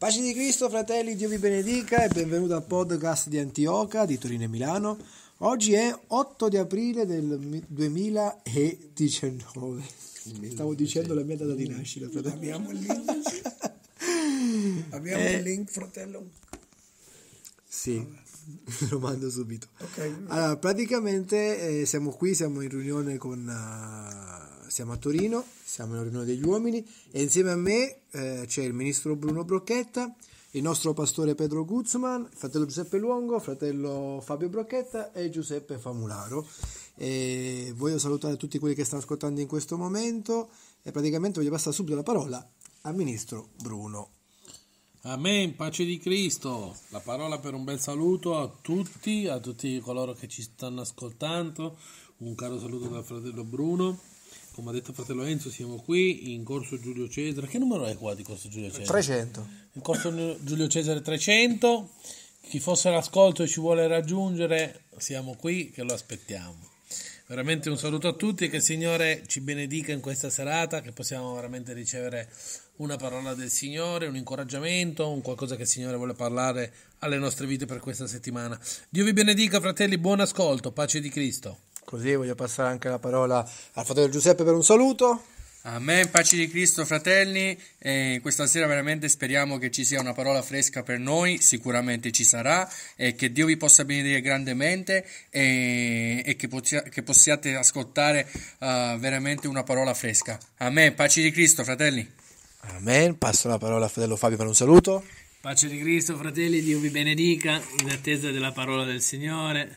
Pace di Cristo, fratelli, Dio vi benedica e benvenuto al podcast di Antioca, di Torino e Milano. Oggi è 8 di aprile del 2019. Stavo dicendo la mia data di nascita, fratello. Abbiamo il link? Abbiamo il link, fratello? Sì, lo mando subito. Ok. Allora, praticamente siamo qui, siamo in riunione siamo a Torino, siamo in riunione degli uomini e insieme a me c'è il ministro Bruno Brocchetta, il nostro pastore Pedro Guzman, fratello Giuseppe Luongo, fratello Fabio Brocchetta e Giuseppe Famularo. E voglio salutare tutti quelli che stanno ascoltando in questo momento e praticamente voglio passare subito la parola al ministro Bruno. Amen, pace di Cristo. La parola per un bel saluto a tutti coloro che ci stanno ascoltando. Un caro saluto dal fratello Bruno. Come ha detto fratello Enzo, siamo qui in Corso Giulio Cesare. Che numero è qua di Corso Giulio Cesare? 300. In Corso Giulio Cesare 300. Chi fosse all'ascolto e ci vuole raggiungere, siamo qui che lo aspettiamo. Veramente un saluto a tutti e che il Signore ci benedica in questa serata, che possiamo veramente ricevere una parola del Signore, un incoraggiamento, un qualcosa che il Signore vuole parlare alle nostre vite per questa settimana. Dio vi benedica, fratelli, buon ascolto, pace di Cristo. Così voglio passare anche la parola al fratello Giuseppe per un saluto. Amen, pace di Cristo, fratelli. Questa sera veramente speriamo che ci sia una parola fresca per noi, sicuramente ci sarà, e che Dio vi possa benedire grandemente e che possiate ascoltare veramente una parola fresca. Amen, pace di Cristo, fratelli. Amen, passo la parola al fratello Fabio per un saluto. Pace di Cristo, fratelli, Dio vi benedica in attesa della parola del Signore.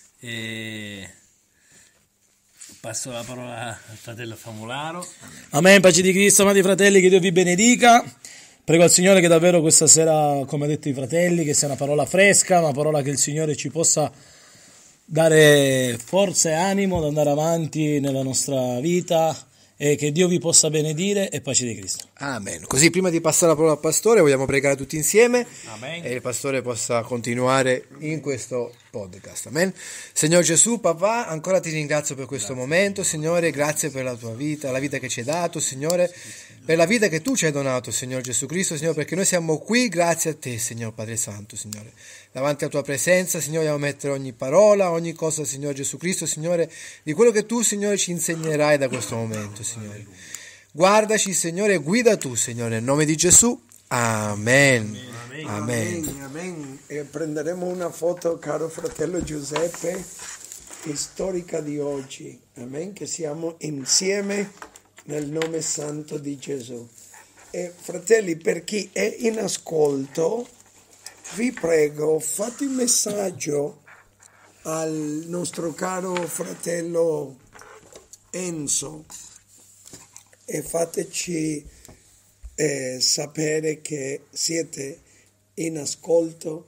Passo la parola al fratello Famularo. Amen, pace di Cristo, amati fratelli, che Dio vi benedica. Prego al Signore che davvero questa sera, come ha detto i fratelli, che sia una parola fresca, una parola che il Signore ci possa dare forza e animo ad andare avanti nella nostra vita e che Dio vi possa benedire e pace di Cristo. Amen. Così prima di passare la parola al pastore vogliamo pregare tutti insieme. Amen. E il pastore possa continuare in questo podcast. Amen. Signor Gesù, papà, ancora ti ringrazio per questo momento, Signore, grazie per la tua vita, la vita che ci hai dato, Signore, per la vita che tu ci hai donato, Signor Gesù Cristo, Signore, perché noi siamo qui grazie a te, Signor Padre Santo, Signore. Davanti alla tua presenza, Signore, vogliamo mettere ogni parola, ogni cosa, Signor Gesù Cristo, Signore, di quello che tu, Signore, ci insegnerai da questo momento, Signore. Guardaci, Signore, guida tu, Signore, nel nome di Gesù. Amen. Amen. Amen. E prenderemo una foto, caro fratello Giuseppe, storica di oggi. Amen. Che siamo insieme nel nome santo di Gesù. E fratelli, per chi è in ascolto, vi prego, fate un messaggio al nostro caro fratello Enzo e fateci sapere che siete in ascolto,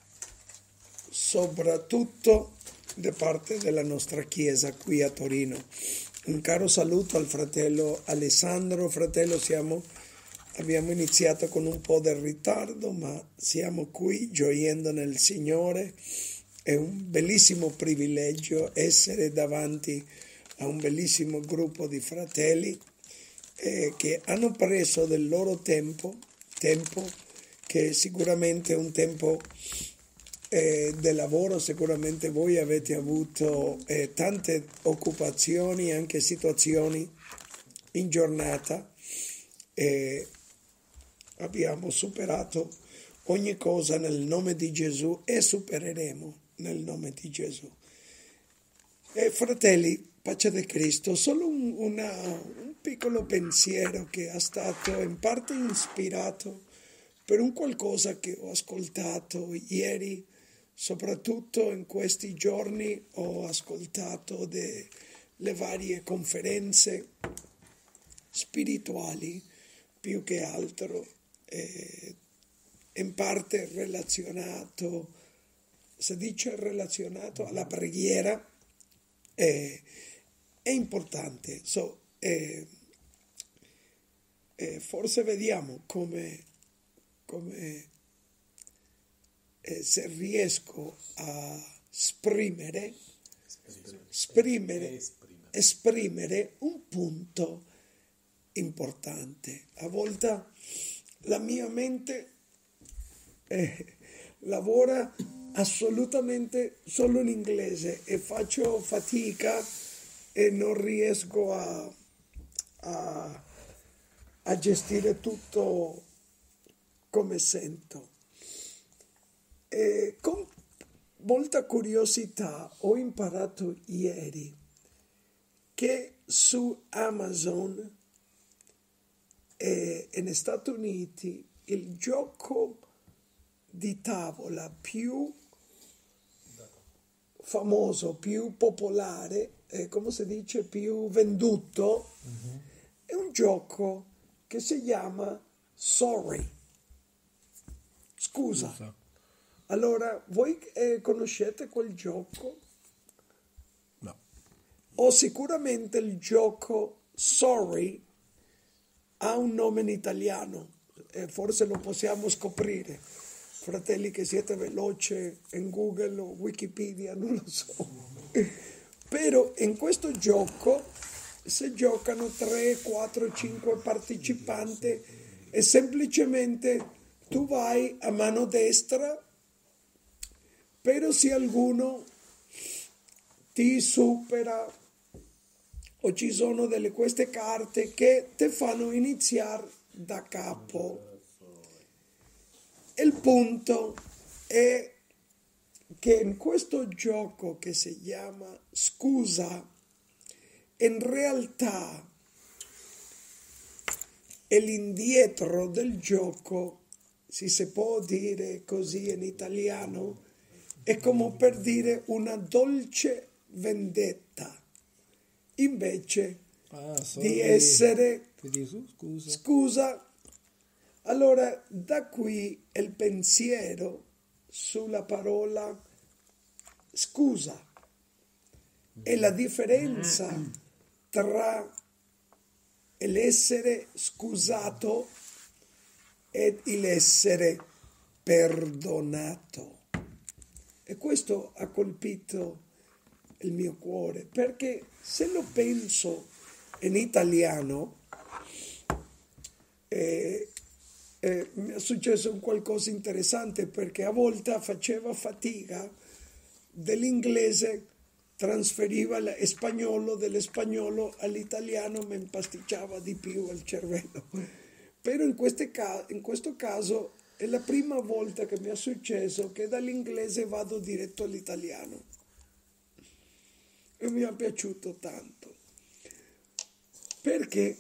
soprattutto da parte della nostra chiesa qui a Torino. Un caro saluto al fratello Alessandro. Fratello, abbiamo iniziato con un po' del ritardo, ma siamo qui gioiendo nel Signore. È un bellissimo privilegio essere davanti a un bellissimo gruppo di fratelli che hanno preso del loro tempo che sicuramente è un tempo del lavoro. Sicuramente voi avete avuto tante occupazioni, anche situazioni in giornata, e abbiamo superato ogni cosa nel nome di Gesù e supereremo nel nome di Gesù. Fratelli, pace di Cristo, solo un piccolo pensiero che è stato in parte ispirato per un qualcosa che ho ascoltato ieri, soprattutto in questi giorni ho ascoltato le varie conferenze spirituali, più che altro, in parte relazionato, si dice relazionato alla preghiera, è importante. Forse vediamo come se riesco a esprimere un punto importante. A volte la mia mente lavora assolutamente solo in inglese e faccio fatica e non riesco a gestire tutto come sento. E con molta curiosità ho imparato ieri che su Amazon e negli Stati Uniti il gioco di tavola più famoso, più popolare, come si dice, più venduto, è un gioco che si chiama Sorry. Scusa. Allora, voi conoscete quel gioco? No. O sicuramente il gioco Sorry ha un nome in italiano, forse lo possiamo scoprire. Fratelli che siete veloci in Google o Wikipedia, non lo so. Però in questo gioco si giocano 3, 4, 5 partecipanti e semplicemente tu vai a mano destra, però se qualcuno ti supera o ci sono queste carte che ti fanno iniziare da capo. Il punto è che in questo gioco che si chiama Scusa, in realtà è l'indietro del gioco, se si può dire così in italiano, è come per dire una dolce vendetta, invece di essere scusa. Allora, da qui il pensiero sulla parola scusa e la differenza tra l'essere scusato e l'essere perdonato. E questo ha colpito il mio cuore, perché se lo penso in italiano, mi è successo un qualcosa interessante, perché a volte faceva fatica dell'inglese, trasferiva l'espagnolo, dell'espagnolo all'italiano mi impasticciava di più il cervello. Però in questo caso è la prima volta che mi è successo che dall'inglese vado diretto all'italiano e mi è piaciuto tanto, perché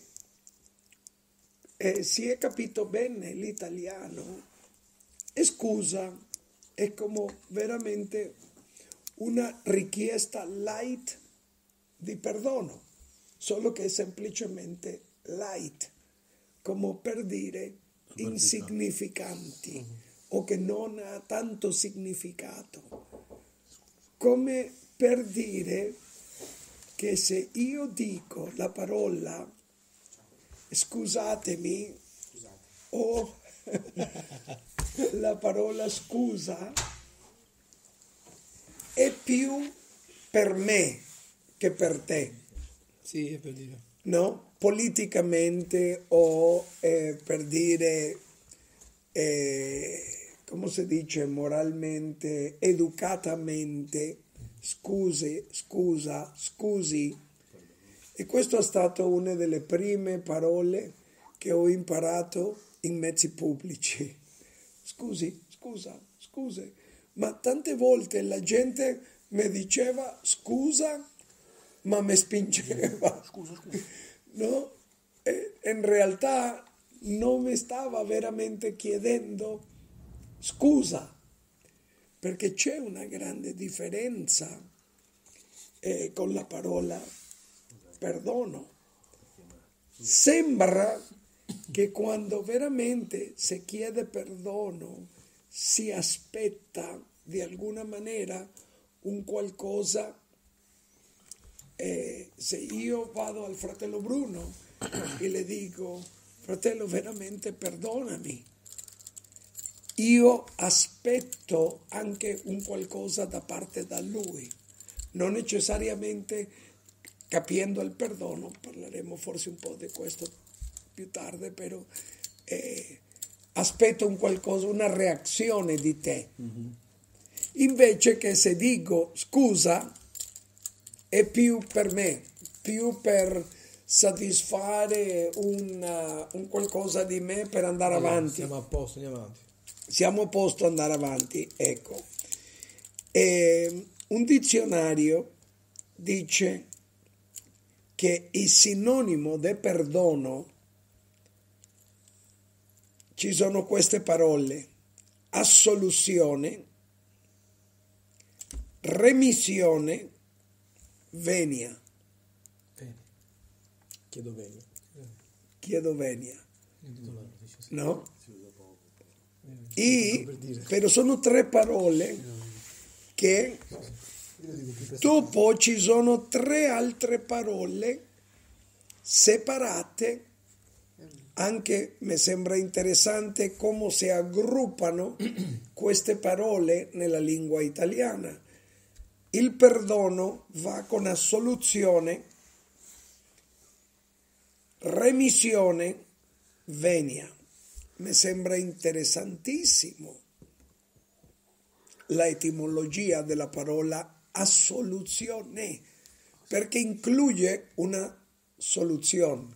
si è capito bene l'italiano e scusa è come veramente una richiesta light di perdono, solo che è semplicemente light, come per dire insignificanti o che non ha tanto significato, come per dire che se io dico la parola scusatemi o la parola scusa è più per me che per te. Sì, è per dire. No? Politicamente o per dire, come si dice, moralmente, educatamente, scusi. E questo è stato una delle prime parole che ho imparato in mezzi pubblici. Scusi. Ma tante volte la gente mi diceva scusa, ma mi spingeva. Scusa. No? E in realtà non mi stava veramente chiedendo scusa, perché c'è una grande differenza con la parola perdono. Sembra che quando veramente si chiede perdono si aspetta di alguna maniera un qualcosa. Se io vado al fratello Bruno e le dico fratello veramente perdonami, io aspetto anche un qualcosa da parte da lui, non necessariamente capendo il perdono, parleremo forse un po' di questo più tardi, però aspetto un qualcosa, una reazione di te. Invece che se dico scusa è più per me, più per soddisfare un qualcosa di me per andare avanti. Siamo a posto, andiamo avanti. Siamo a posto ad andare avanti, ecco. Un dizionario dice che il sinonimo di perdono ci sono queste parole: assoluzione, remissione, venia. Chiedo venia. No? Però sono tre parole che dopo ci sono tre altre parole separate. Anche mi sembra interessante come si aggruppano queste parole nella lingua italiana. Il perdono va con assoluzione, remissione, venia. Mi sembra interessantissimo la etimologia della parola assoluzione, perché include una soluzione.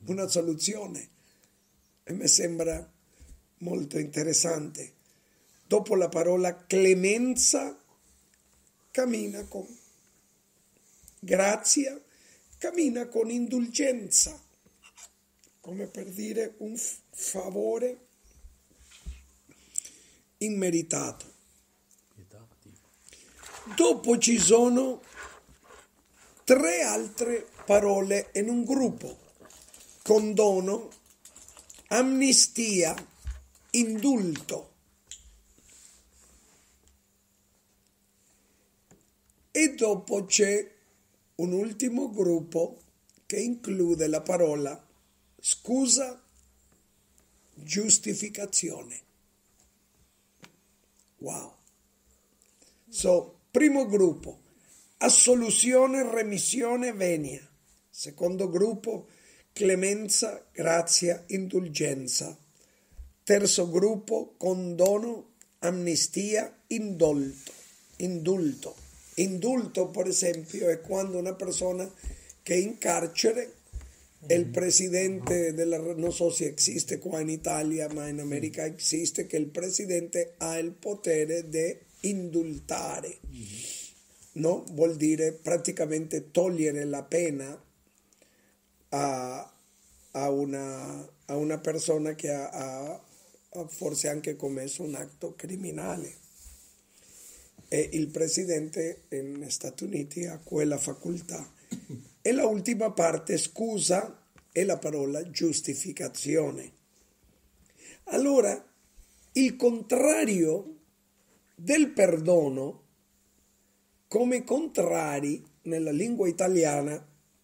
E mi sembra molto interessante. Dopo la parola clemenza cammina con grazia, cammina con indulgenza, come per dire un favore immeritato. Dopo ci sono tre altre parole in un gruppo: condono, amnistia, indulto. E dopo c'è un ultimo gruppo che include la parola scusa, giustificazione. Wow. Primo gruppo, assoluzione, remissione, venia. Secondo gruppo, clemenza, grazia, indulgenza. Terzo gruppo, condono, amnistia, indulto. Indulto, per esempio, è quando una persona che è in carcere e il presidente non so se esiste qua in Italia, ma in America esiste, che il presidente ha il potere di indultare. No? Vuol dire praticamente togliere la pena a una persona che ha forse anche commesso un atto criminale. E il presidente negli Stati Uniti ha quella facoltà. E la ultima parte, scusa, è la parola giustificazione. Allora, il contrario del perdono, come contrari nella lingua italiana,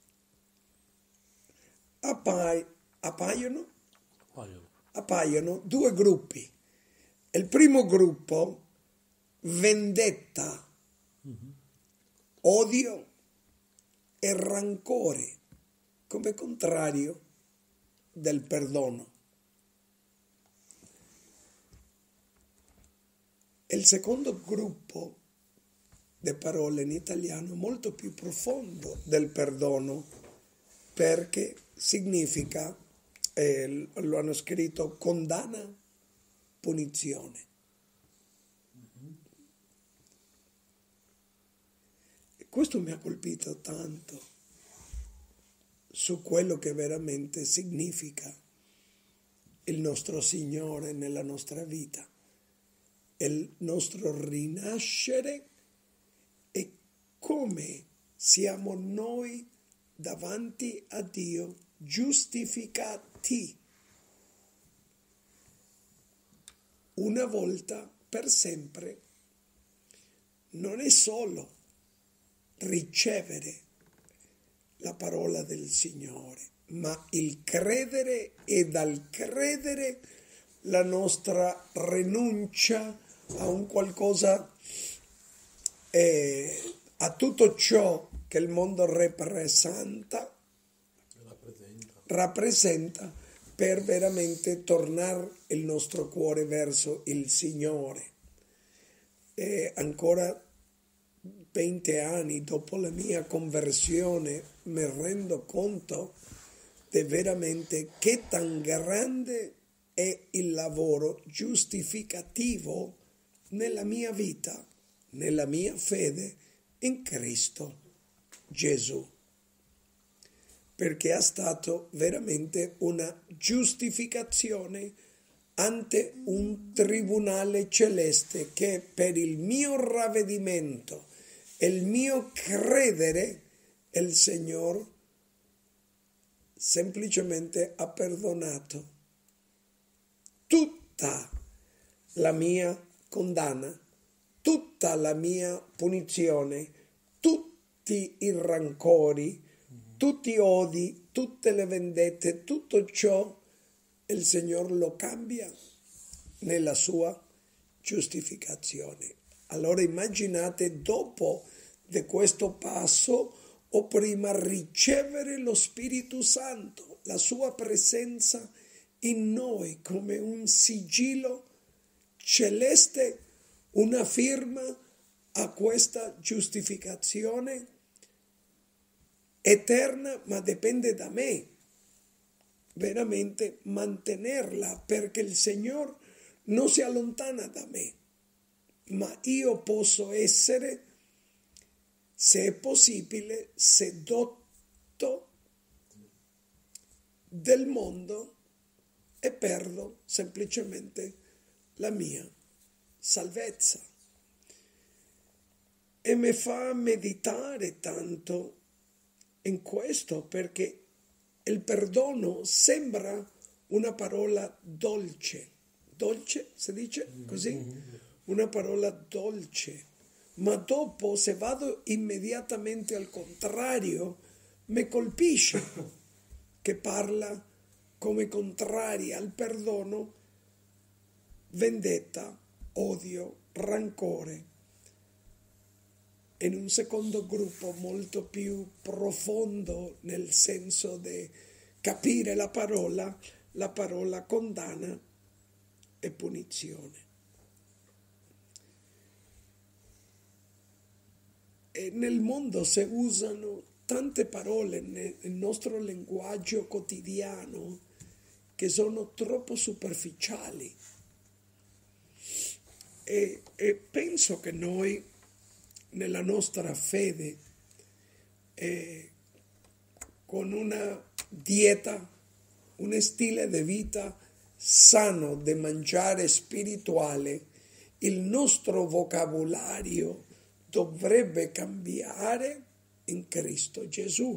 appaiono due gruppi. Il primo gruppo, vendetta, odio e rancore, come contrario del perdono. E il secondo gruppo di parole in italiano molto più profondo del perdono, perché significa, lo hanno scritto, condanna, punizione. E questo mi ha colpito tanto su quello che veramente significa il nostro Signore nella nostra vita, il nostro rinascere e come siamo noi davanti a Dio giustificati una volta per sempre. Non è solo ricevere la parola del Signore, ma il credere, e dal credere la nostra rinuncia a un qualcosa, a tutto ciò che il mondo rappresenta per veramente tornare il nostro cuore verso il Signore. E ancora 20 anni dopo la mia conversione mi rendo conto di veramente che tan grande è il lavoro giustificativo nella mia vita, nella mia fede in Cristo Gesù, perché è stato veramente una giustificazione ante un tribunale celeste che per il mio ravvedimento e il mio credere il Signore semplicemente ha perdonato tutta la mia condanna, tutta la mia punizione, tutti i rancori, tutti gli odi, tutte le vendette, tutto ciò il Signore lo cambia nella sua giustificazione. Allora immaginate dopo di questo passo o prima ricevere lo Spirito Santo, la sua presenza in noi come un sigillo celeste, una firma a questa giustificazione eterna, ma dipende da me veramente mantenerla, perché il Signore non si allontana da me, ma io posso essere, se è possibile, sedotto del mondo e perdo semplicemente la mia salvezza. E mi fa meditare tanto in questo, perché il perdono sembra una parola dolce. Dolce, si dice così? Una parola dolce. Ma dopo, se vado immediatamente al contrario, mi colpisce che parla come contraria al perdono, vendetta, odio, rancore. In un secondo gruppo molto più profondo, nel senso di capire la parola condanna e punizione. E nel mondo si usano tante parole nel nostro linguaggio quotidiano che sono troppo superficiali, e penso che noi nella nostra fede, con una dieta, un stile di vita sano di mangiare spirituale, il nostro vocabolario dovrebbe cambiare in Cristo Gesù.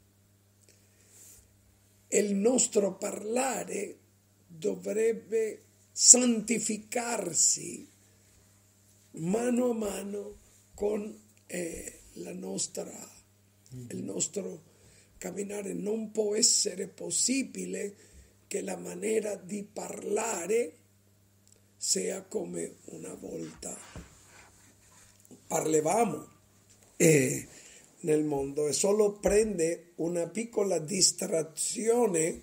E il nostro parlare dovrebbe santificarsi mano a mano con il nostro camminare. Non può essere possibile che la maniera di parlare sia come una volta parlavamo nel mondo, e solo prende una piccola distrazione,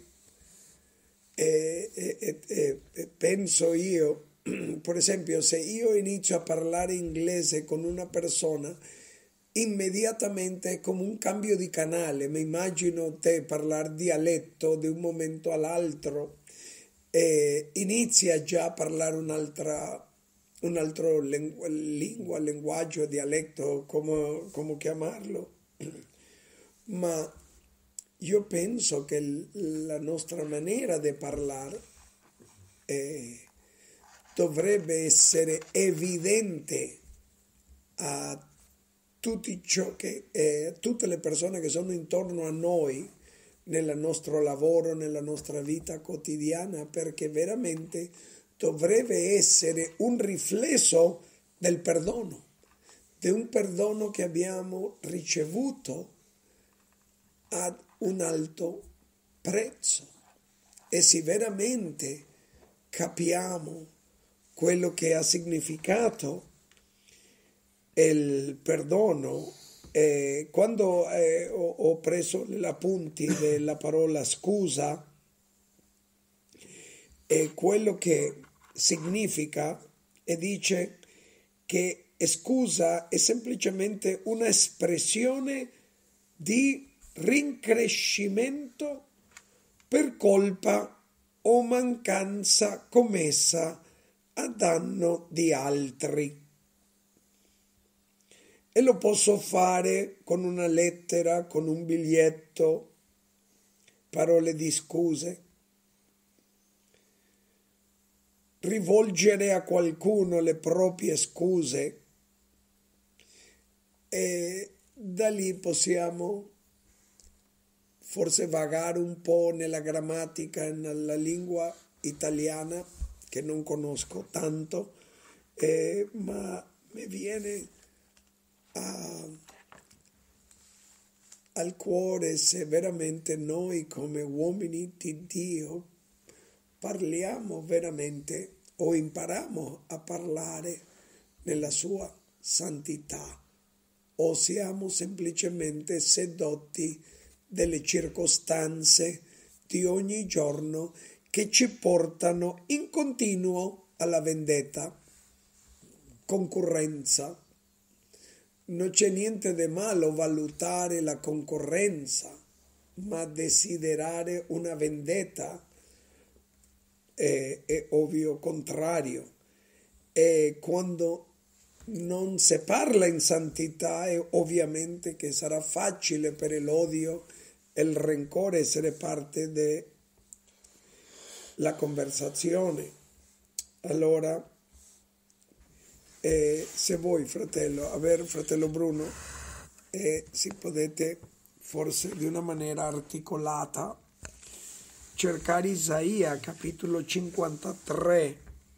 penso io. Per esempio, se io inizio a parlare inglese con una persona, immediatamente è come un cambio di canale. Mi immagino te parlare dialetto di un momento all'altro, e inizia già a parlare un altro linguaggio, dialetto, come chiamarlo. Ma io penso che la nostra maniera di parlare dovrebbe essere evidente a tutte le persone che sono intorno a noi, nel nostro lavoro, nella nostra vita quotidiana, perché veramente dovrebbe essere un riflesso del perdono, di un perdono che abbiamo ricevuto ad un alto prezzo. E se veramente capiamo quello che ha significato il perdono, quando ho preso gli appunti della parola scusa, è quello che significa, e dice che scusa è semplicemente una espressione di rincrescimento per colpa o mancanza commessa a danno di altri. E lo posso fare con una lettera, con un biglietto, parole di scuse. Rivolgere a qualcuno le proprie scuse, e da lì possiamo forse vagare un po' nella grammatica, nella lingua italiana che non conosco tanto, ma mi viene al cuore se veramente noi come uomini di Dio parliamo veramente o impariamo a parlare nella sua santità, o siamo semplicemente sedotti delle circostanze di ogni giorno che ci portano in continuo alla vendetta, concorrenza. Non c'è niente di malo valutare la concorrenza, ma desiderare una vendetta è ovvio contrario. E quando non si parla in santità è ovviamente che sarà facile per l'odio e il rancore essere parte della conversazione. Allora, se voi fratello Bruno, si potete forse di una maniera articolata cercare Isaia capitolo 53.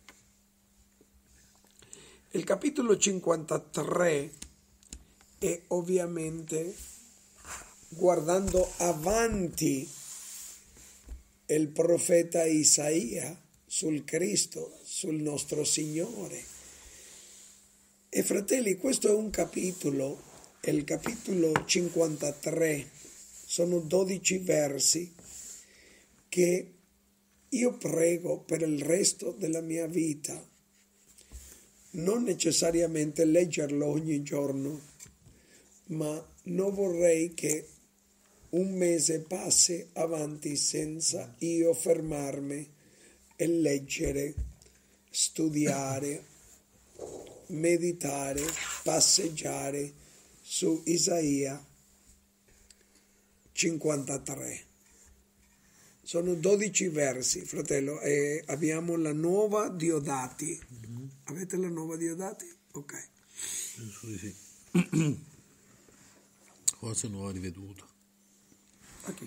Il capitolo 53 è ovviamente guardando avanti il profeta Isaia sul Cristo, sul nostro Signore. E fratelli, questo è un capitolo, il capitolo 53, sono 12 versi che io prego per il resto della mia vita, non necessariamente leggerlo ogni giorno, ma non vorrei che un mese passi avanti senza io fermarmi e leggere, studiare, meditare, passeggiare su Isaia 53. Sono 12 versi, fratello, e abbiamo la nuova Diodati. Avete la nuova Diodati? Ok. Sì. Forse nuova riveduta. Okay.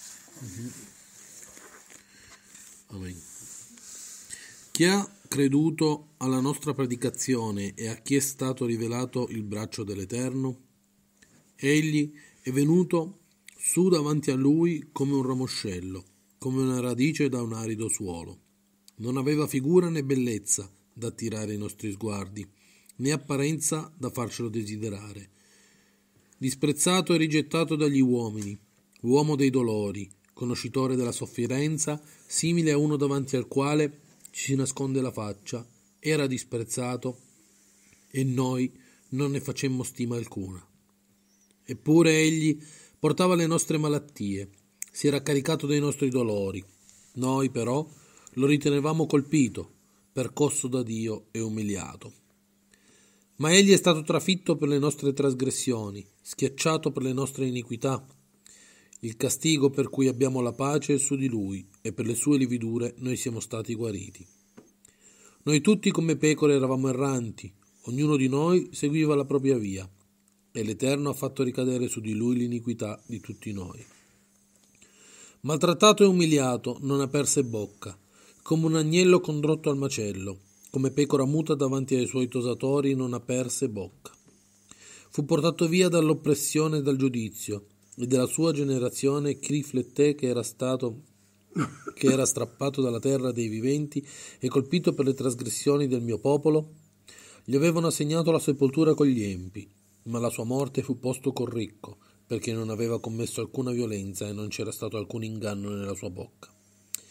Amen. Chi ha creduto alla nostra predicazione e a chi è stato rivelato il braccio dell'Eterno? Egli è venuto su davanti a lui come un ramoscello, come una radice da un arido suolo. Non aveva figura né bellezza da attirare i nostri sguardi, né apparenza da farcelo desiderare. Disprezzato e rigettato dagli uomini, uomo dei dolori, conoscitore della sofferenza, simile a uno davanti al quale ci si nasconde la faccia, era disprezzato e noi non ne facemmo stima alcuna. Eppure egli portava le nostre malattie, si era caricato dei nostri dolori. Noi però lo ritenevamo colpito, percosso da Dio e umiliato. Ma egli è stato trafitto per le nostre trasgressioni, schiacciato per le nostre iniquità. Il castigo per cui abbiamo la pace è su di lui, e per le sue lividure noi siamo stati guariti. Noi tutti come pecore eravamo erranti, ognuno di noi seguiva la propria via, e l'Eterno ha fatto ricadere su di lui l'iniquità di tutti noi. Maltrattato e umiliato, non aperse bocca, come un agnello condotto al macello, come pecora muta davanti ai suoi tosatori, non aperse bocca. Fu portato via dall'oppressione e dal giudizio, e della sua generazione chi rifletté che era strappato dalla terra dei viventi e colpito per le trasgressioni del mio popolo? Gli avevano assegnato la sepoltura con gli empi, ma la sua morte fu posto col ricco, perché non aveva commesso alcuna violenza e non c'era stato alcun inganno nella sua bocca.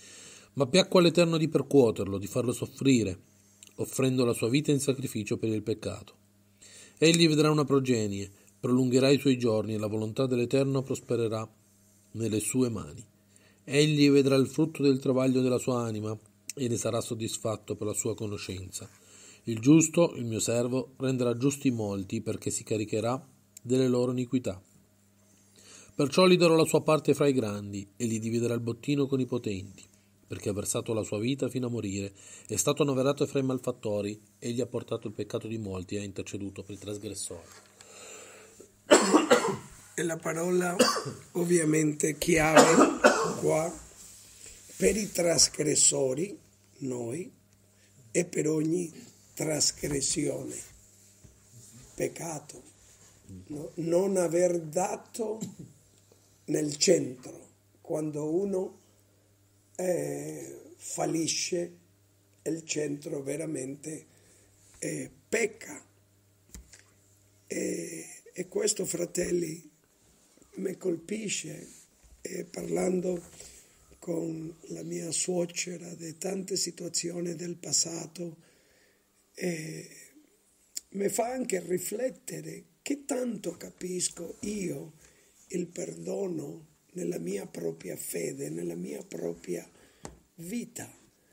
Ma piacque all'Eterno di percuoterlo, di farlo soffrire, offrendo la sua vita in sacrificio per il peccato. Egli vedrà una progenie, prolungherà i suoi giorni e la volontà dell'Eterno prospererà nelle sue mani. Egli vedrà il frutto del travaglio della sua anima e ne sarà soddisfatto per la sua conoscenza. Il giusto, il mio servo, renderà giusti molti perché si caricherà delle loro iniquità. Perciò gli darò la sua parte fra i grandi e gli dividerà il bottino con i potenti, perché ha versato la sua vita fino a morire, è stato annoverato fra i malfattori, egli ha portato il peccato di molti e ha interceduto per i trasgressori. E la parola ovviamente chiave qua, per i trasgressori, noi, e per ogni trasgressione, peccato, no? Non aver dato nel centro, quando uno fallisce, il centro veramente pecca. E questo, fratelli, mi colpisce, parlando con la mia suocera di tante situazioni del passato, mi fa anche riflettere che tanto capisco io il perdono nella mia propria fede, nella mia propria vita.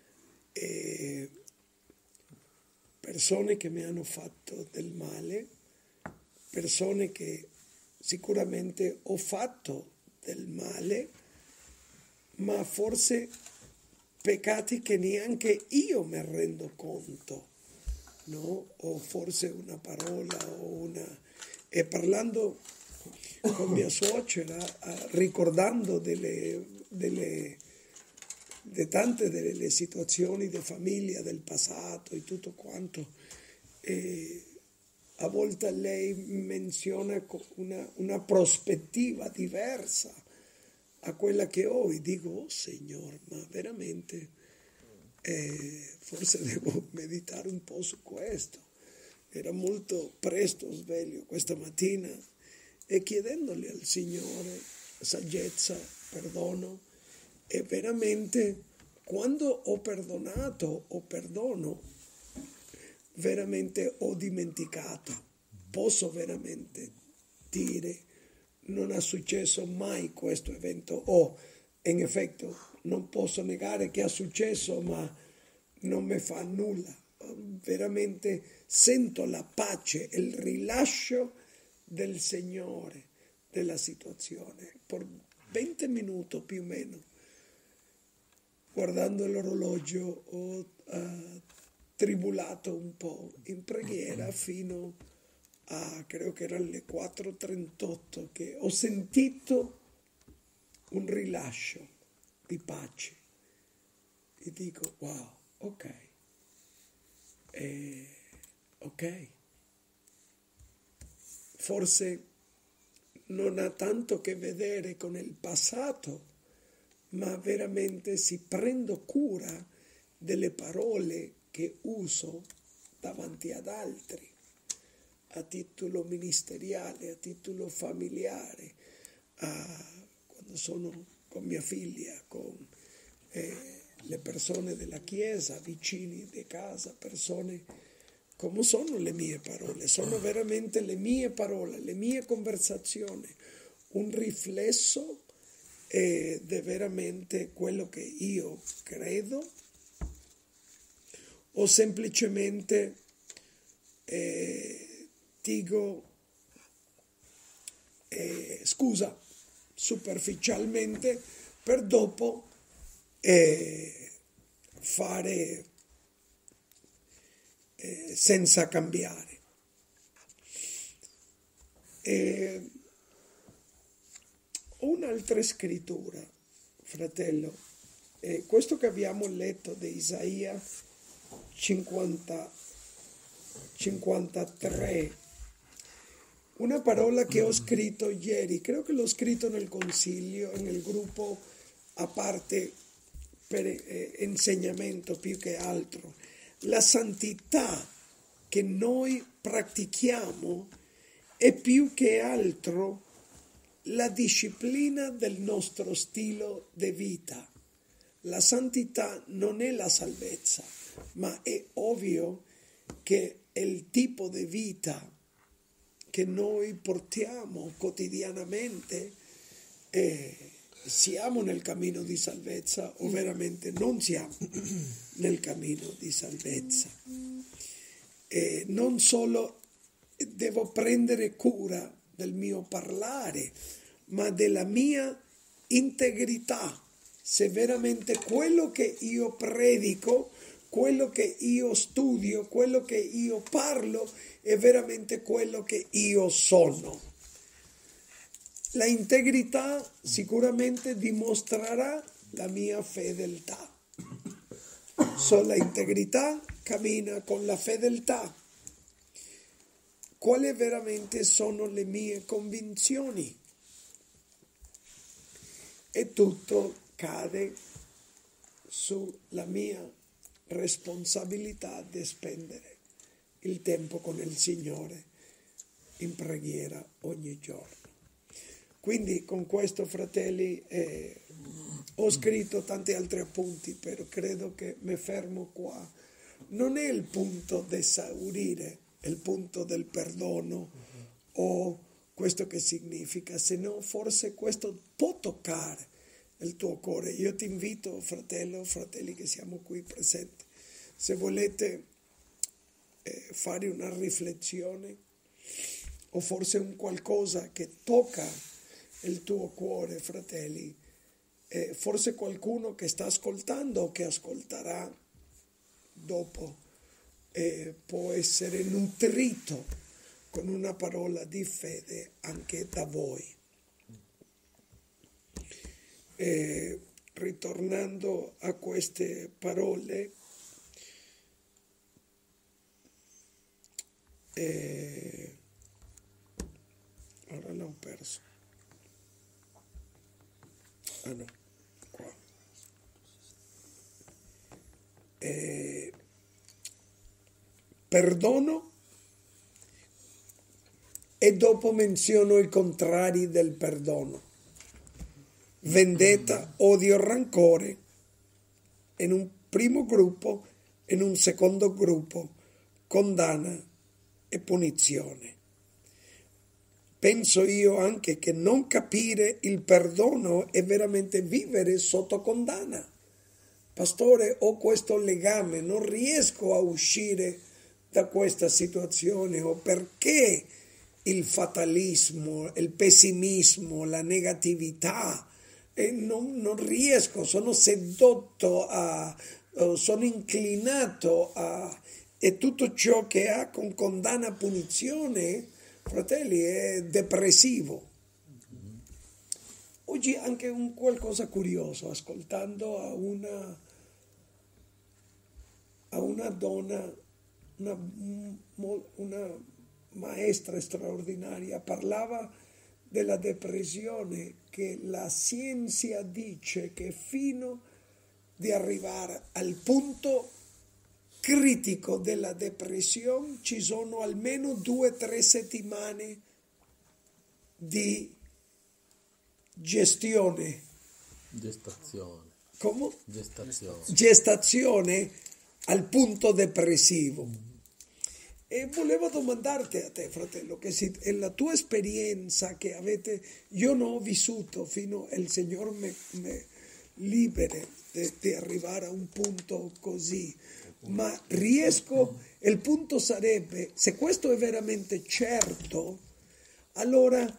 Persone che mi hanno fatto del male, persone che sicuramente ho fatto del male, ma forse peccati che neanche io mi rendo conto, no? O forse una parola o una... E parlando con mia suocera, ricordando di tante delle situazioni di famiglia del passato e tutto quanto, a volte lei menziona una prospettiva diversa a quella che ho e dico, oh Signore, ma veramente forse devo meditare un po' su questo. Era molto presto sveglio questa mattina e chiedendogli al Signore saggezza, perdono, e veramente quando ho perdonato o perdono, veramente ho dimenticato, posso veramente dire non è successo mai questo evento, o in effetti non posso negare che è successo, ma non mi fa nulla. Veramente sento la pace, il rilascio del Signore della situazione. Per 20 minuti più o meno, guardando l'orologio, ho tribulato un po' in preghiera fino a, credo che erano le 4:38, che ho sentito un rilascio di pace e dico wow, ok, forse non ha tanto a che vedere con il passato, ma veramente si prendo cura delle parole che uso davanti ad altri, a titolo ministeriale, a titolo familiare, quando sono con mia figlia, con le persone della chiesa, vicini di casa, persone, come sono le mie parole? Sono veramente le mie parole, le mie conversazioni, un riflesso di veramente quello che io credo, o semplicemente dico scusa superficialmente per dopo fare senza cambiare. Ho un'altra scrittura, fratello, questo che abbiamo letto di Isaia 53, una parola che ho scritto ieri, credo che l'ho scritto nel consiglio, nel gruppo a parte per insegnamento più che altro. La santità che noi pratichiamo è più che altro la disciplina del nostro stile di vita, La santità non è la salvezza, ma è ovvio che il tipo di vita che noi portiamo quotidianamente, siamo nel cammino di salvezza o veramente non siamo nel cammino di salvezza. Non solo devo prendere cura del mio parlare, ma della mia integrità, se veramente quello che io predico, quello che io studio, quello che io parlo è veramente quello che io sono. La integrità sicuramente dimostrerà la mia fedeltà. La integrità cammina con la fedeltà. Quali veramente sono le mie convinzioni? E tutto cade sulla mia responsabilità di spendere il tempo con il Signore in preghiera ogni giorno. Quindi con questo, fratelli, ho scritto tanti altri appunti, però credo che mi fermo qua. Non è il punto di esaurire, è il punto del perdono o questo che significa, se no forse questo può toccare il tuo cuore. Io ti invito, fratelli che siamo qui presenti, se volete fare una riflessione o forse un qualcosa che tocca il tuo cuore, fratelli, forse qualcuno che sta ascoltando o che ascolterà dopo può essere nutrito con una parola di fede anche da voi. Ritornando a queste parole, ora l'ho perso. Ah no, qua. Perdono e dopo menziono i contrari del perdono. Vendetta, odio, rancore in un primo gruppo, in un secondo gruppo condanna e punizione. Penso io anche che non capire il perdono è veramente vivere sotto condanna. Pastore, ho questo legame, non riesco a uscire da questa situazione, o perché il fatalismo, il pessimismo, la negatività, non riesco, sono sedotto sono inclinato e tutto ciò che ha con condanna e punizione, fratelli, è depressivo. Oggi anche un qualcosa curioso, ascoltando a una donna, una maestra straordinaria, parlava della depressione, che la scienza dice che fino di arrivare al punto critico della depressione ci sono almeno 2-3 settimane di gestazione. Come? Gestazione al punto depressivo. E volevo domandarti a te, fratello, che se è la tua esperienza che avete, io non ho vissuto fino il Signore me liberi di arrivare a un punto così, ma riesco, il punto sarebbe, se questo è veramente certo, allora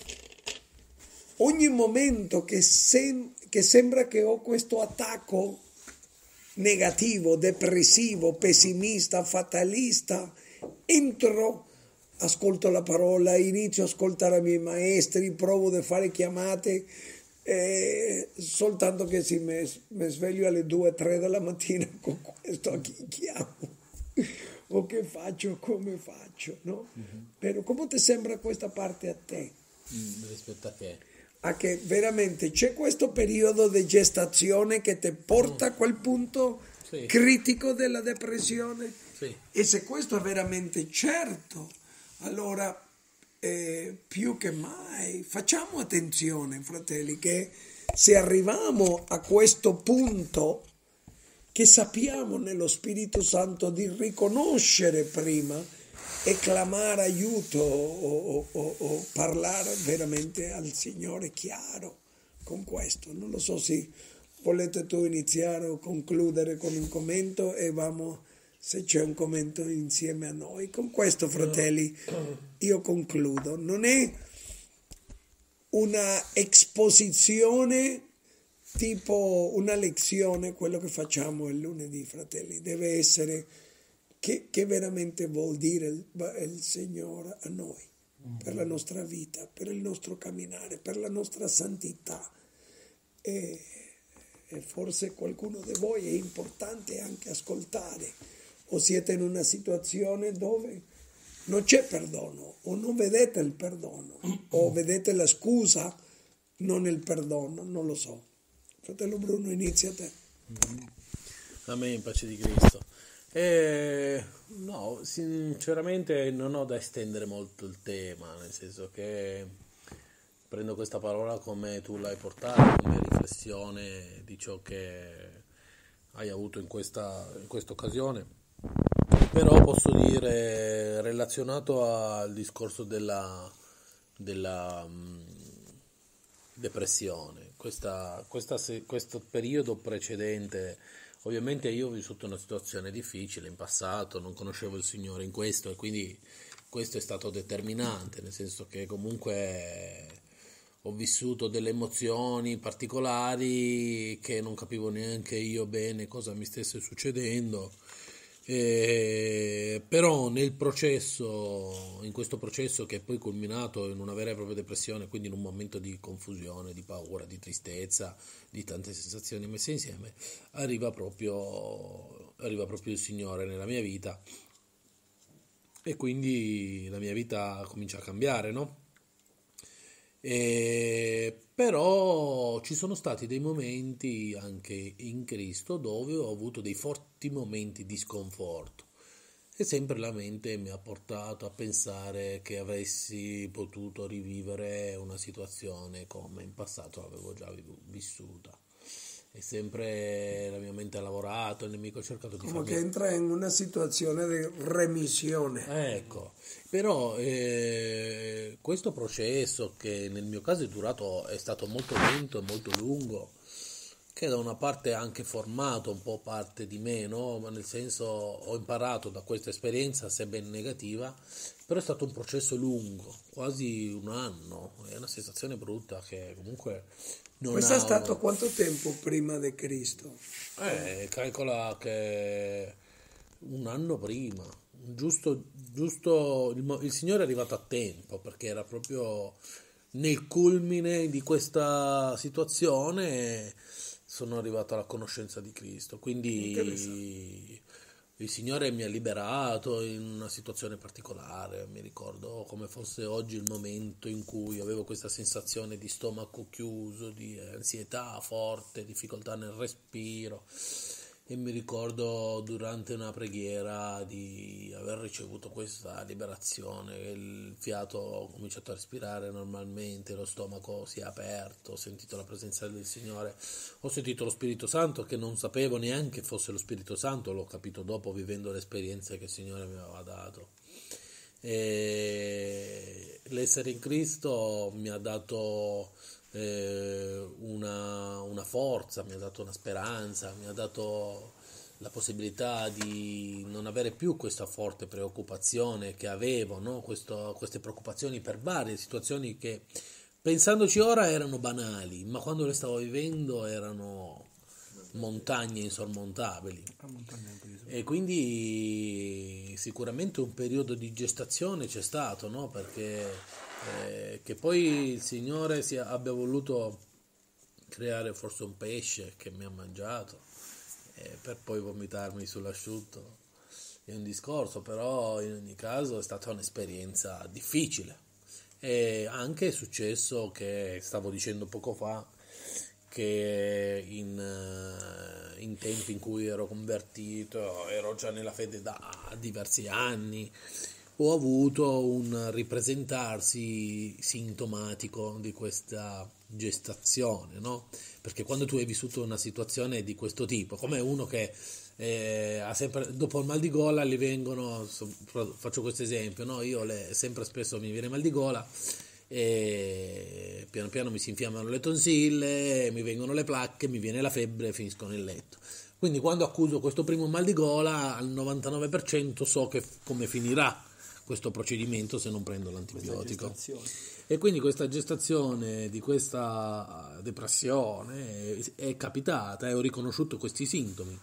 ogni momento che sembra che ho questo attacco negativo, depressivo, pessimista, fatalista, entro, ascolto la parola, inizio a ascoltare i miei maestri, provo a fare chiamate, soltanto che se mi sveglio alle 2-3 della mattina con questo a chi chiamo o che faccio, come faccio, no? Però come ti sembra questa parte a te? Rispetto a che? A che veramente c'è questo periodo di gestazione che ti porta a quel punto critico della depressione? Sì. E se questo è veramente certo, allora più che mai facciamo attenzione, fratelli, che se arriviamo a questo punto che sappiamo nello Spirito Santo di riconoscere prima e clamare aiuto o parlare veramente al Signore chiaro con questo. Non lo so se volete tu iniziare o concludere con un commento e vamo, se c'è un commento insieme a noi. Con questo, fratelli, io concludo. Non è una esposizione tipo una lezione quello che facciamo il lunedì, fratelli. Deve essere che veramente vuol dire il Signore a noi, per la nostra vita, per il nostro camminare, per la nostra santità. E forse qualcuno di voi è importante anche ascoltare, o siete in una situazione dove non c'è perdono, o non vedete il perdono, o vedete la scusa, non il perdono, non lo so. Fratello Bruno, inizia te. Amen, pace di Cristo. No, sinceramente non ho da estendere molto il tema, nel senso che prendo questa parola come tu l'hai portata, come riflessione di ciò che hai avuto in questa occasione, però posso dire, relazionato al discorso della depressione, questo periodo precedente. Ovviamente io ho vissuto una situazione difficile in passato, non conoscevo il Signore in questo e quindi questo è stato determinante, nel senso che comunque ho vissuto delle emozioni particolari che non capivo neanche io bene cosa mi stesse succedendo, però in questo processo che è poi culminato in una vera e propria depressione, quindi in un momento di confusione, di paura, di tristezza, di tante sensazioni messe insieme, arriva proprio il Signore nella mia vita e quindi la mia vita comincia a cambiare, no? Però ci sono stati dei momenti anche in Cristo dove ho avuto dei forti momenti di sconforto e sempre la mente mi ha portato a pensare che avessi potuto rivivere una situazione come in passato l'avevo già vissuta. E sempre la mia mente ha lavorato, il nemico ha cercato di Come che entra in una situazione di remissione. Ecco, però questo processo che nel mio caso è stato molto lento e molto lungo, che da una parte ha anche formato un po' parte di me, no? Ma nel senso ho imparato da questa esperienza, sebbene negativa, però è stato un processo lungo, quasi un anno, è una sensazione brutta che comunque non Questo ha è stato quanto tempo prima di Cristo? calcola che un anno prima, giusto il Signore è arrivato a tempo perché era proprio nel culmine di questa situazione sono arrivato alla conoscenza di Cristo, quindi il Signore mi ha liberato in una situazione particolare. Mi ricordo come fosse oggi il momento in cui avevo questa sensazione di stomaco chiuso, di ansietà forte, difficoltà nel respiro, e mi ricordo durante una preghiera di aver ricevuto questa liberazione, il fiato ho cominciato a respirare normalmente, lo stomaco si è aperto, ho sentito la presenza del Signore, ho sentito lo Spirito Santo che non sapevo neanche fosse lo Spirito Santo, l'ho capito dopo vivendo le esperienze che il Signore mi aveva dato. E l'essere in Cristo mi ha dato una forza, mi ha dato una speranza, mi ha dato la possibilità di non avere più questa forte preoccupazione che avevo, no? Queste preoccupazioni per varie situazioni che pensandoci ora erano banali, ma quando le stavo vivendo erano montagne insormontabili. E quindi sicuramente un periodo di gestazione c'è stato, no? Perché che poi il Signore abbia voluto creare forse un pesce che mi ha mangiato per poi vomitarmi sull'asciutto è un discorso, però in ogni caso è stata un'esperienza difficile. E anche è successo che stavo dicendo poco fa che in tempi in cui ero convertito, ero già nella fede da diversi anni, ho avuto un ripresentarsi sintomatico di questa gestazione, no? Perché quando tu hai vissuto una situazione di questo tipo, come uno che ha sempre, dopo il mal di gola gli vengono, faccio questo esempio, no? Sempre spesso mi viene mal di gola e piano piano mi si infiammano le tonsille, mi vengono le placche, mi viene la febbre e finisco nel letto. Quindi quando accuso questo primo mal di gola, al 99% so che come finirà questo procedimento se non prendo l'antibiotico. E quindi questa gestazione di questa depressione è capitata e ho riconosciuto questi sintomi.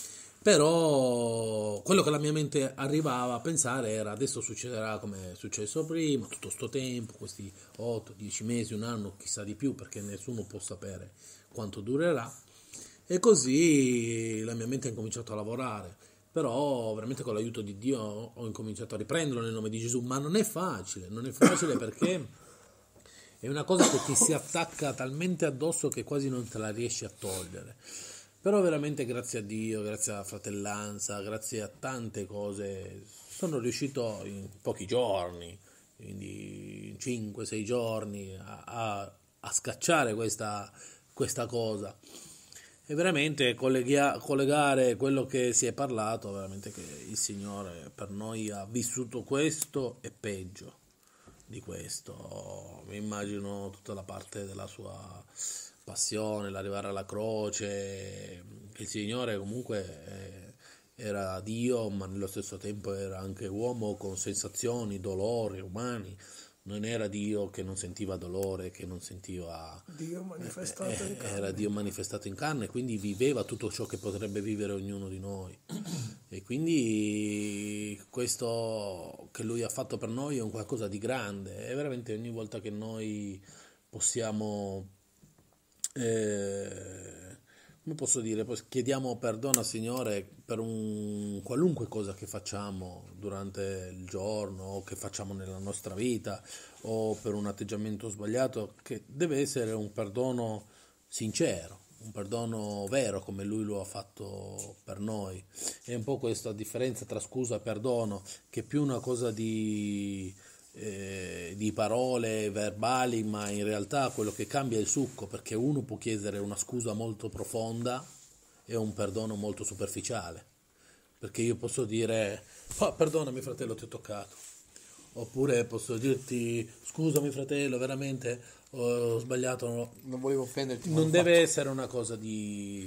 Però quello che la mia mente arrivava a pensare era adesso succederà come è successo prima, tutto sto tempo, questi 8, 10 mesi, un anno, chissà di più, perché nessuno può sapere quanto durerà. E così la mia mente ha incominciato a lavorare. Però veramente con l'aiuto di Dio ho incominciato a riprenderlo nel nome di Gesù, ma non è facile perché è una cosa che ti si attacca talmente addosso che quasi non te la riesci a togliere. Però veramente grazie a Dio, grazie alla fratellanza, grazie a tante cose, sono riuscito in pochi giorni, quindi in 5-6 giorni, a scacciare questa cosa. E veramente collegare quello che si è parlato, veramente che il Signore per noi ha vissuto questo e peggio di questo. Mi immagino tutta la parte della sua passione, l'arrivare alla croce, che il Signore comunque era Dio, ma nello stesso tempo era anche uomo con sensazioni, dolori umani. Non era Dio che non sentiva dolore, che non sentiva... Dio manifestato in carne. Era Dio manifestato in carne, quindi viveva tutto ciò che potrebbe vivere ognuno di noi. E quindi questo che Lui ha fatto per noi è un qualcosa di grande. E veramente ogni volta che noi possiamo... come posso dire, chiediamo perdono al Signore per un qualunque cosa che facciamo durante il giorno o che facciamo nella nostra vita o per un atteggiamento sbagliato, che deve essere un perdono sincero, un perdono vero come Lui lo ha fatto per noi. È un po' questa differenza tra scusa e perdono, che è più una cosa di parole verbali, ma in realtà quello che cambia è il succo, perché uno può chiedere una scusa molto profonda e un perdono molto superficiale, perché io posso dire perdonami fratello, ti ho toccato, oppure posso dirti scusami fratello, veramente ho sbagliato, Non volevo offenderti. non deve essere una cosa di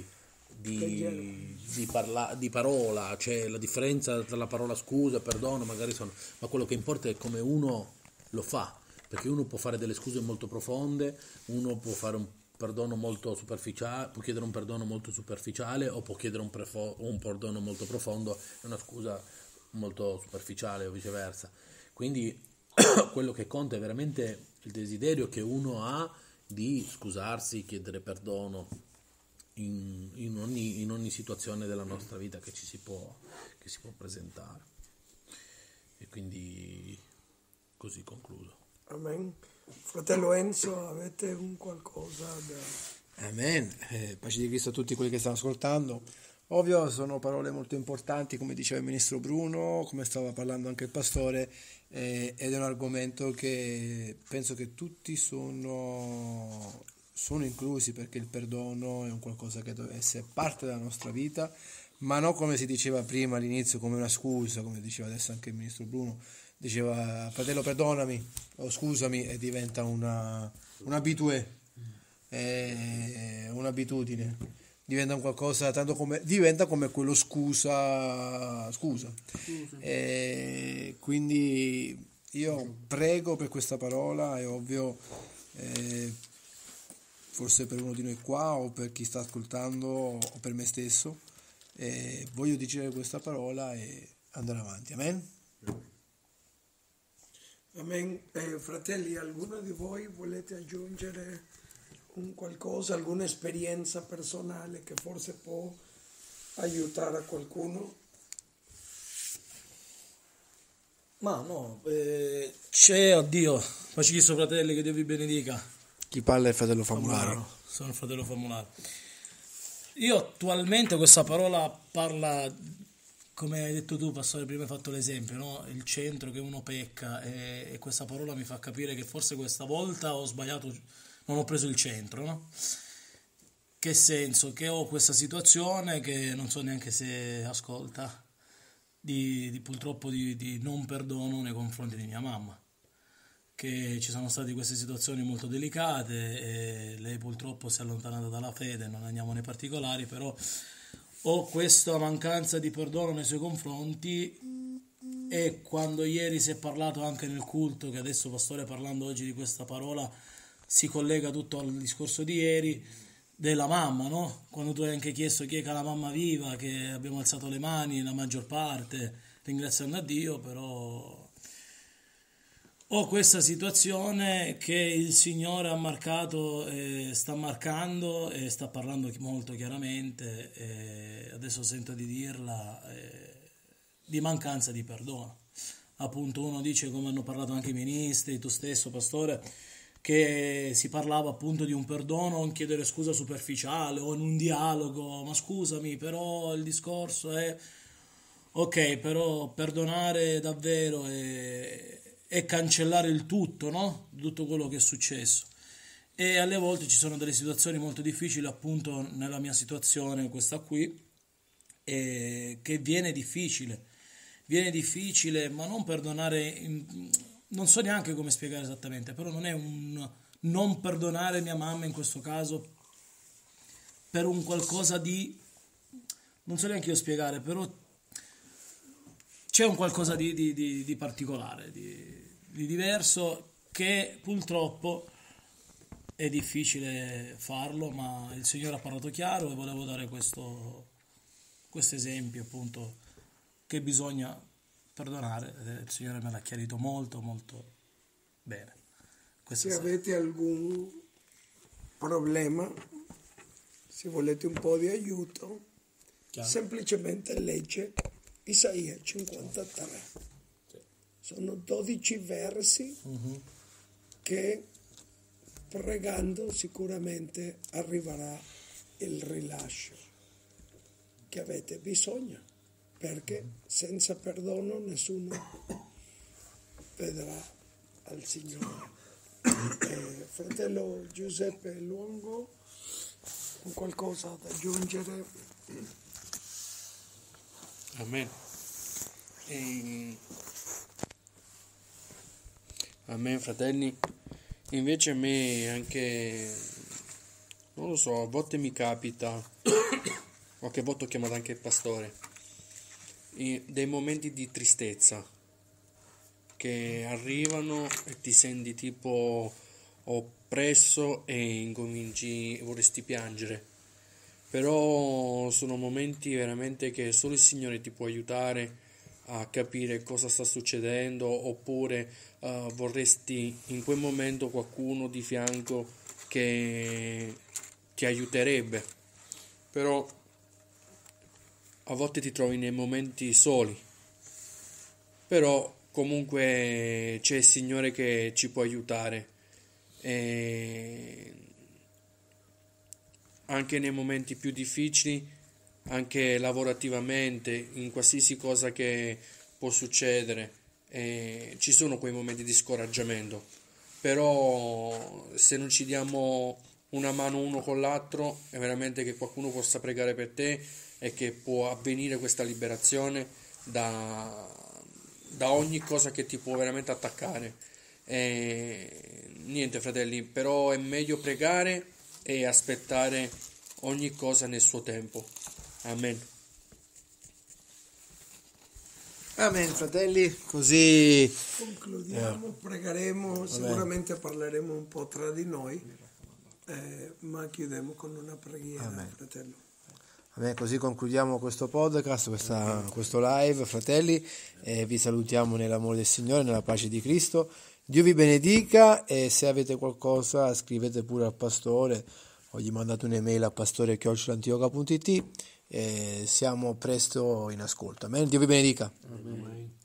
parola, cioè la differenza tra la parola scusa e perdono magari sono, ma quello che importa è come uno lo fa, perché uno può fare delle scuse molto profonde, uno può fare un perdono molto superficiale, può chiedere un perdono molto superficiale o può chiedere un perdono molto profondo e una scusa molto superficiale o viceversa. Quindi quello che conta è veramente il desiderio che uno ha di scusarsi, chiedere perdono in ogni situazione della nostra vita che si può presentare. E quindi così concludo. Amen. Fratello Enzo, avete un qualcosa da... Amen. Pace di Cristo a tutti quelli che stanno ascoltando. Ovvio, sono parole molto importanti, come diceva il ministro Bruno, come stava parlando anche il pastore, ed è un argomento che penso che tutti sono inclusi, perché il perdono è un qualcosa che deve essere parte della nostra vita, ma non come si diceva prima all'inizio come una scusa, come diceva adesso anche il ministro Bruno, diceva fratello perdonami o scusami, e diventa un'abitudine, diventa un qualcosa diventa come quello scusa. E quindi io prego per questa parola, è ovvio, forse per uno di noi qua o per chi sta ascoltando o per me stesso, voglio dire questa parola e andare avanti. Amen. Amen. Fratelli, alguno di voi volete aggiungere un qualcosa, alguna esperienza personale che forse può aiutare a qualcuno? Ma no, c'è, oddio, pace Cristo fratelli, che Dio vi benedica. Chi parla è il fratello Famularo. Sono il fratello Famularo. Io attualmente questa parola parla come hai detto tu, pastore, prima hai fatto l'esempio, no? Il centro che uno pecca, e questa parola mi fa capire che forse questa volta ho sbagliato, non ho preso il centro, no? Che senso? Che ho questa situazione che non so neanche se ascolta, purtroppo di non perdono nei confronti di mia mamma, che ci sono state queste situazioni molto delicate e lei purtroppo si è allontanata dalla fede, non andiamo nei particolari, però ho questa mancanza di perdono nei suoi confronti. E quando ieri si è parlato anche nel culto, che adesso pastore parlando oggi di questa parola si collega tutto al discorso di ieri della mamma, no? Quando tu hai anche chiesto chi è che ha la mamma viva, che abbiamo alzato le mani la maggior parte ringraziando a Dio, però ho questa situazione che il Signore ha marcato, sta marcando e sta parlando molto chiaramente, e adesso sento di dirla, di mancanza di perdono. Appunto uno dice, come hanno parlato anche i ministri, tu stesso pastore, che si parlava appunto di un perdono, un chiedere scusa superficiale o in un dialogo, ma scusami, però il discorso è ok, però perdonare davvero e cancellare il tutto, no? Tutto quello che è successo. E alle volte ci sono delle situazioni molto difficili, appunto nella mia situazione, questa qui, che viene difficile, ma non perdonare, non so neanche come spiegare esattamente, però non è un non perdonare mia mamma in questo caso per un qualcosa di, non so neanche io spiegare, però c'è un qualcosa di particolare, di diverso, che purtroppo è difficile farlo, ma il Signore ha parlato chiaro e volevo dare questo esempio, appunto, che bisogna perdonare. Il Signore me l'ha chiarito molto molto bene. Se avete algún problema, se volete un po' di aiuto, semplicemente legge Isaia 53. Sono 12 versi che pregando sicuramente arriverà il rilascio che avete bisogno, perché senza perdono nessuno vedrà al Signore. Fratello Giuseppe Luongo, con qualcosa da aggiungere? Amen. Amen, fratelli. Invece a me anche, non lo so, a volte mi capita, qualche volta ho chiamato anche il pastore, dei momenti di tristezza che arrivano e ti senti tipo oppresso e vorresti piangere, però sono momenti veramente che solo il Signore ti può aiutare a capire cosa sta succedendo, oppure vorresti in quel momento qualcuno di fianco che ti aiuterebbe, però a volte ti trovi nei momenti soli, però comunque c'è il Signore che ci può aiutare, e anche nei momenti più difficili, anche lavorativamente, in qualsiasi cosa che può succedere, ci sono quei momenti di scoraggiamento, però se non ci diamo una mano uno con l'altro, è veramente che qualcuno possa pregare per te e che può avvenire questa liberazione da ogni cosa che ti può veramente attaccare. Niente, fratelli, però è meglio pregare e aspettare ogni cosa nel suo tempo. Amen. Amen, fratelli, così concludiamo, pregheremo, sicuramente parleremo un po' tra di noi, ma chiudiamo con una preghiera. Amen. Fratello. Amen. Così concludiamo questo podcast, questo live, fratelli, vi salutiamo nell'amore del Signore, nella pace di Cristo. Dio vi benedica, e se avete qualcosa scrivete pure al pastore o gli mandate un'email a pastore@antioca.it. Siamo presto in ascolto. Amen. Dio vi benedica. Amen.